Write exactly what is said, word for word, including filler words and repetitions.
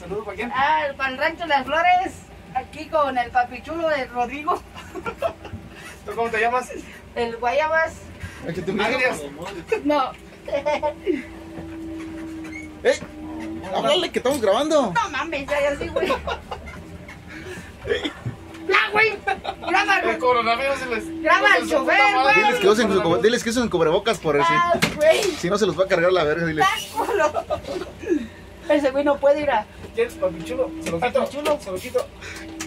¿Saludos para quién? Ah, para el Rancho Las Flores, aquí con el papichulo de Rodrigo, ¿Tú cómo te llamas? el Guayabas. Aquí te Agrias. No, ¡Ey! Háblale que estamos grabando. no mames, ya así, güey. Ya, güey. Graba, El coronavirus se les... Graba al se les fue chofer, la madre. güey. Diles que usen, su- diles que usen cubrebocas por eso. Ah, güey. Si no se los va a cargar la verga, diles. Culo. Ese güey no puede ir a... ¿Quieres papichulo? Se lo quito. Papichulo. Se lo quito.